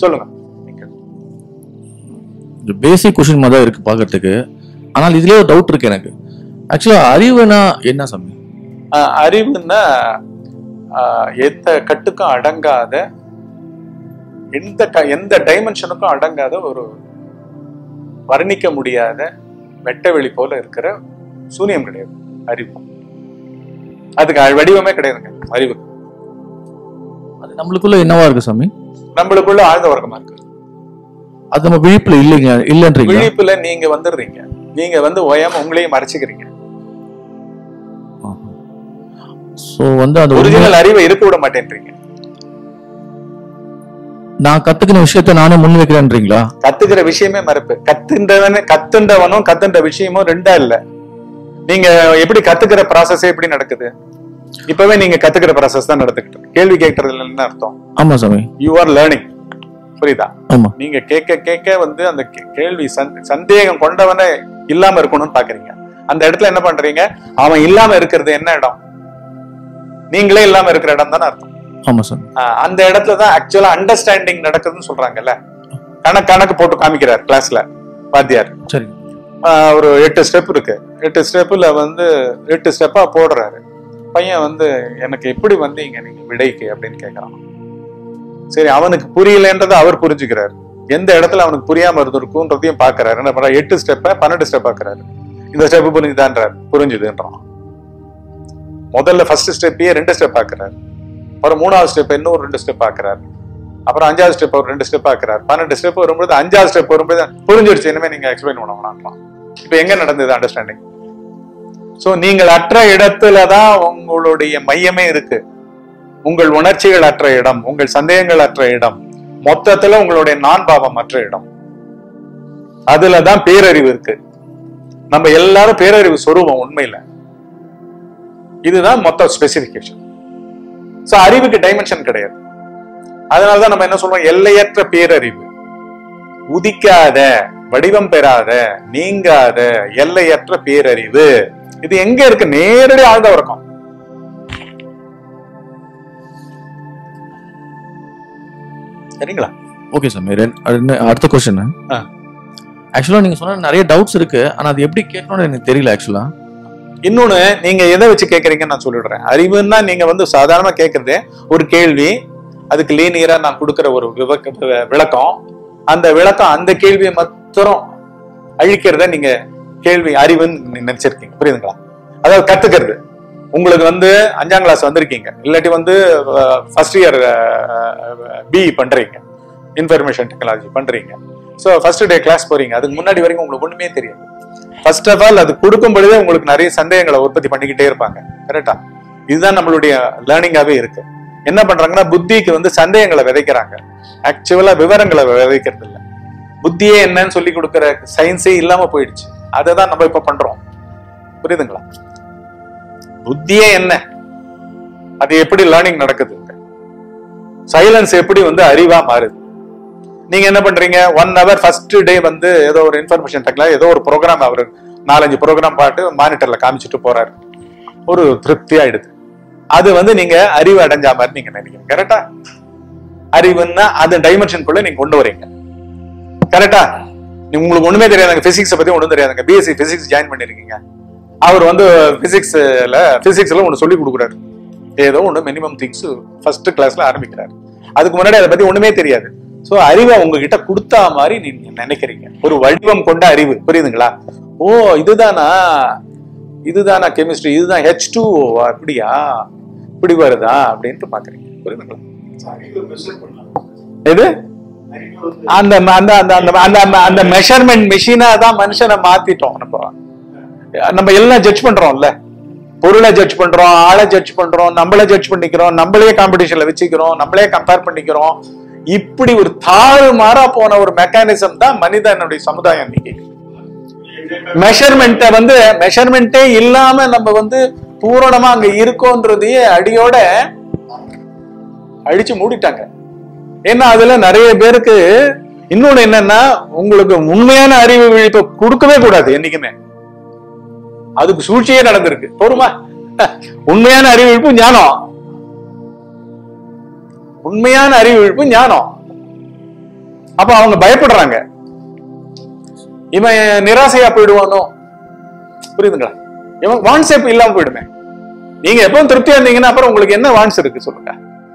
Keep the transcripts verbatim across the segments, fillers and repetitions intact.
சொல்லுங்க. Basic question மாதிரி தான் இருக்கு பாக்கிறதுக்கு. ஆனால் இதுலயே ஒரு டவுட் இருக்கு எனக்கு. ஆக்சுவலா அறிவுனா என்ன சாமி? அறிவுன்னா எந்த கட்டுக்கும் அடங்காத, எந்த எந்த டைமென்ஷனுக்கும் அடங்காத ஒரு வர்ணிக்க முடியாத வெட்ட வெளி போல இருக்கிற சூனியம் கிடையாது அறிவு. அதுக்கு வடிவமே கிடையாதுங்க அறிவுக்கு. அது நம்மளுக்குள்ள என்னவா இருக்கு சாமி? நம்மளுக்குள்ள ஆழ்ந்த வர்க்கமா இருக்கு. அது நம்ம விழிப்புல இல்லைங்க, இல்லன்றீங்க. விழிப்புல நீங்க வந்துடுறீங்க, நீங்க வந்து ஓயாம உங்களையும் மறைச்சுக்கிறீங்க. சோ வந்து அது ஒரிஜினல் அறிவை இருக்க விட மாட்டேன்றீங்க. நான் கத்துக்கிற விஷயத்த நானே முன் வைக்கிறேன்றீங்களா? கத்துக்கிற விஷயமே மறுப்பு. கத்துன்றவன கத்துண்டவனும் கத்துன்ற விஷயமும் ரெண்டா இல்ல. நீங்க எப்படி கத்துக்கிற ப்ராசஸ் எப்படி நடக்குது? இப்பவே நீங்க கத்துக்கிற ப்ராசஸ் தான் நடந்துக்கிட்டு. கேள்வி கேட்கறதுல என்ன அர்த்தம்? ஆமா சாமி, யூ ஆர் லேர்னிங். புரியுதா? ஆமா. நீங்க கேட்க கேட்க வந்து அந்த கேள்வி சந்தேகம் கொண்டவனை இல்லாம இருக்கணும்னு பாக்குறீங்க. அந்த இடத்துல என்ன பண்றீங்க? அவன் இல்லாம இருக்கிறது என்ன இடம்? நீங்களே இல்லாம இருக்கிற இடம் தானே அர்த்தம். ஆமா சார். அந்த இடத்துலதான் ஆக்சுவலா அண்டர்ஸ்டாண்டிங் நடக்குதுன்னு சொல்றாங்கல்ல. கணக்கு கணக்கு போட்டு காமிக்கிறார் கிளாஸ்ல வாத்தியார். சரி. ஒரு எட்டு ஸ்டெப் இருக்கு. எட்டு ஸ்டெப்ல வந்து எட்டு ஸ்டெப்பா போடுறாரு. பையன் வந்து எனக்கு எப்படி வந்தீங்க நீங்க விடைக்கு அப்படின்னு கேட்கறான். சரி, அவனுக்கு புரியலன்றதை அவர் புரிஞ்சுக்கிறாரு. எந்த இடத்துல அவனுக்கு புரியாம இருந்திருக்கும்ன்றதையும் பாக்குறாரு. என்ன பண்ற? எட்டு ஸ்டெப்ப பன்னெண்டு ஸ்டெப் பாக்குறாரு. இந்த ஸ்டெப் புரிஞ்சுதான்றாரு, புரிஞ்சுதுன்றான். முதல்ல ஃபர்ஸ்ட் ஸ்டெப்பையே ரெண்டு ஸ்டெப் பாக்குறாரு. அப்புறம் மூணாவது ஸ்டெப் இன்னும் ரெண்டு ஸ்டெப் பாக்குறாரு. அப்புறம் அஞ்சாவது ஸ்டெப் ஒரு ரெண்டு ஸ்டெப் பாக்குறாரு. பன்னெண்டு ஸ்டெப் வரும்போது அஞ்சாவது ஸ்டெப் வரும்போது புரிஞ்சிடுச்சு, இனிமே நீங்க எக்ஸ்பிளைன் பண்ண வேணாம். இப்ப எங்க நடந்தது அண்டர்ஸ்டாண்டிங்? சோ நீங்கள் அற்ற இடத்துலதான் உங்களுடைய மையமே இருக்கு. உங்கள் உணர்ச்சிகள் அற்ற இடம், உங்கள் சந்தேகங்கள் அற்ற இடம், மொத்தத்துல உங்களுடைய நான் பாவம் அற்ற இடம். அதுலதான் பேரறிவு இருக்கு. நம்ம எல்லாரும் பேரறிவு சொருவோம் உண்மையில. இதுதான் மொத்த ஸ்பெசிபிகேஷன். சோ அறிவுக்கு டைமென்ஷன் கிடையாது. அதனாலதான் நம்ம என்ன சொல்றோம்? எல்லையற்ற பேரறிவு. உதிக்காத, வடிவம் பெறாத, நீங்காத எல்லையற்ற பேரறிவு. இது எங்க இருக்கு? நேரடி ஆழ்ந்த உறக்கம். சரிங்களா? Okay sir. அடுத்த கொஸ்டின். ஆக்சுவலா நீங்க சொன்ன நிறைய டவுட்ஸ் இருக்கு. ஆனா அது எப்படி கேட்கணும்னு எனக்கு தெரியல ஆக்சுவலா. இன்னொன்னு, நீங்க எதை வச்சு கேட்கறீங்கன்னு நான் சொல்லிடுறேன். அறிவுன்னா நீங்க வந்து சாதாரணமா கேட்கறது ஒரு கேள்வி, அதுக்கு லீனியரா நான் கொடுக்கிற ஒரு விளக்கம். அந்த விளக்கம் அந்த கேள்வியை மாத்திரம் அழிக்கிறத நீங்க கேள்வி அறிவுன்னு நினைச்சிருக்கீங்க. புரியுதுங்களா? அதாவது கத்துக்கிறது. உங்களுக்கு வந்து அஞ்சாம் கிளாஸ் வந்திருக்கீங்க, இல்லாட்டி வந்து ஃபர்ஸ்ட் இயர் பிஇ பண்றீங்க, இன்ஃபர்மேஷன் டெக்னாலஜி பண்றீங்க. ஸோ ஃபர்ஸ்ட் டே கிளாஸ் போறீங்க. அதுக்கு முன்னாடி வரைக்கும் உங்களுக்கு ஒண்ணுமே தெரியாது. ஃபர்ஸ்ட் ஆஃப் ஆல் அது கொடுக்கும் பொழுதே உங்களுக்கு நிறைய சந்தேகங்களை உற்பத்தி பண்ணிக்கிட்டே இருப்பாங்க. கரெக்டா? இதுதான் நம்மளுடைய லேர்னிங்காவே இருக்கு. என்ன பண்றாங்கன்னா, புத்திக்கு வந்து சந்தேகங்களை விதைக்கிறாங்க. ஆக்சுவலா விவரங்களை விதைக்கிறது இல்லை. புத்தியே என்னன்னு சொல்லி கொடுக்குற சயின்ஸே இல்லாம போயிடுச்சு. அதை தான் நம்ம இப்ப பண்றோம். புரியுதுங்களா? புத்தியே என்ன, அது எப்படி லேர்னிங் நடக்குது, சைலன்ஸ் எப்படி வந்து அறிவா மாறுது. நீங்க என்ன பண்றீங்க? ஒன் ஹவர் ஃபர்ஸ்ட் டே வந்து ஏதோ ஒரு இன்ஃபர்மேஷன் டெக்னாலஜி ஏதோ ஒரு ப்ரோக்ராம் அவர் நாலஞ்சு ப்ரோக்ராம் பாட்டு மானிட்டர்ல காமிச்சிட்டு போறாரு. ஒரு திருப்தி ஆயிடுது. அது வந்து நீங்க அறிவு அடைஞ்சா மாதிரி நீங்க நினைக்கிறீங்க. கரெக்டா? அறிவுன்னா அது டைமென்ஷனுக்குள்ள நீங்க கொண்டு வரீங்க. கரெக்டா? உங்களுக்கு ஒண்ணுமே தெரியாதுங்க, பிசிக்ஸ் பத்தி ஒண்ணும் தெரியாதுங்க. பிஎஸ்சி பிசிக்ஸ் ஜாயின் பண்ணிருக்கீங்க. அவர் வந்து பிசிக்ஸ்ல பிசிக்ஸ்ல ஒண்ணு சொல்லி கொடுக்குறாரு. ஏதோ ஒண்ணு மினிமம் திங்ஸ் ஃபர்ஸ்ட் கிளாஸ்ல ஆரம்பிக்கிறாரு. அதுக்கு முன்னாடி அதை பத்தி ஒண்ணுமே தெரியாது. சோ அறிவை உங்ககிட்ட கொடுத்தா மாதிரி நீங்க நினைக்கிறீங்க. ஒரு வடிவம் கொண்ட அறிவு. புரியுதுங்களா? ஓ இதுதானா, இதுதானா கெமிஸ்ட்ரி, இதுதான் ஹெச் டூ ஓ, அப்படியா இப்படி வருதா அப்படின்ட்டு பாக்குறீங்க. புரியுதுங்களா? எது அந்த அந்த மெஷர்மெண்ட் மிஷினா தான் மனுஷனை மாத்திட்டோம். நம்ம நம்ம எல்லாம் ஜட்ஜ் பண்றோம்ல. பொருளை ஜட்ஜ் பண்றோம், ஆளை ஜட்ஜ் பண்றோம், நம்மளே ஜட்ஜ் பண்ணிக்கிறோம், நம்மளே காம்படிஷன்ல வச்சுக்கிறோம், நம்மளே கம்பேர் பண்ணிக்கிறோம். இப்படி ஒரு தாறு மாறா போன ஒரு மெக்கானிசம் தான் மனிதனுடைய சமுதாயம். இன்னைக்கு மெஷர்மெண்ட்டை வந்து மெஷர்மெண்ட்டே இல்லாம நம்ம வந்து பூரணமா அங்க இருக்கோன்றதையே அடியோட அழிச்சு மூடிட்டாங்க. ஏன்னா அதுல நிறைய பேருக்கு இன்னொன்னு என்னன்னா, உங்களுக்கு உண்மையான அறிவு விழிப்பை கொடுக்கவே கூடாது என்னைக்குமே. அதுக்கு சூழ்ச்சியே நடந்திருக்கு. பொறுமா, உண்மையான அறிவு விழிப்பு ஞானம், உண்மையான அறிவு விழிப்பு ஞானம். அப்ப அவங்க பயப்படுறாங்க, இவன் நிராசையா போயிடுவானோ. புரியுதுங்களா? இவன் வான்ஸ் எப்ப இல்லாம போயிடுமே. நீங்க எப்பவும் திருப்தியா இருந்தீங்கன்னா அப்புறம் உங்களுக்கு என்ன வான்ஸ் இருக்கு சொல்லுங்க.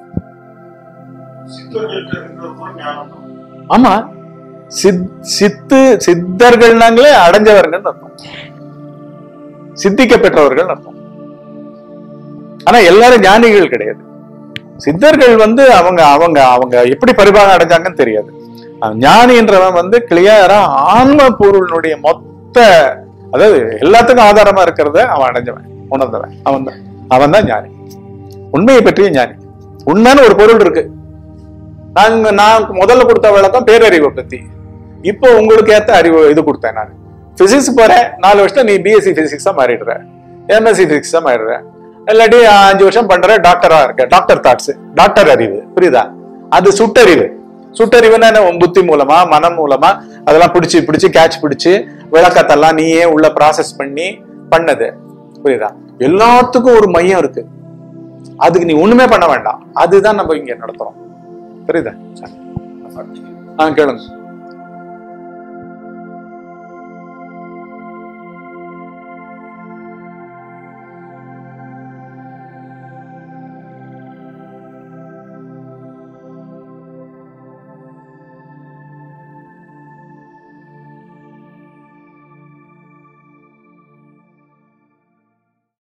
ஆமா, சித் சித்து சித்தர்கள்னாங்களே அடைஞ்சவர்கள் அர்த்தம், சித்திக்க பெற்றவர்கள் அர்த்தம். ஆனா எல்லாரும் ஞானிகள் கிடையாது. சித்தர்கள் வந்து அவங்க அவங்க அவங்க எப்படி பரிபாகம் அடைஞ்சாங்கன்னு தெரியாது. ஞானின்றவன் வந்து கிளியரா ஆன்ம பொருளுடைய மொத்த, அதாவது எல்லாத்துக்கும் ஆதாரமா இருக்கிறத அவன் அடைஞ்சவன், உணர்ந்தவன். அவன் தான் அவன் தான் ஞானி, உண்மையை பற்றிய ஞானி. உண்மையான ஒரு பொருள் இருக்கு. நாங்க நான் முதல்ல கொடுத்த விளக்கம் பேரறிவை பத்தி. இப்போ உங்களுக்கு ஏத்த அறிவு இது கொடுத்தேன். நான் பிசிக்ஸ் போறேன், நாலு வருஷம் நீ பிஎஸ்சி பிசிக்ஸா மாறிடுற, எம்எஸ்சி பிசிக்ஸா மாறிடுற, இல்லாட்டி அஞ்சு வருஷம் பண்ற டாக்டரா இருக்க. டாக்டர் தாட்ஸ், டாக்டர் அறிவு. புரியுதா? அது சுட்டறிவு. சுட்டறிவுன்னா என்ன? புத்தி மூலமா மனம் மூலமா அதெல்லாம் பிடிச்சி பிடிச்சி கேட்ச் பிடிச்சி விளக்கத்தெல்லாம் நீயே உள்ள ப்ராசஸ் பண்ணி பண்ணது. புரியுதா? எல்லாத்துக்கும் ஒரு மையம் இருக்கு, அதுக்கு நீ ஒண்ணுமே பண்ண வேண்டாம். அதுதான் நம்ம இங்க நடத்துறோம். புரியுதா? ஆ கேளுங்க.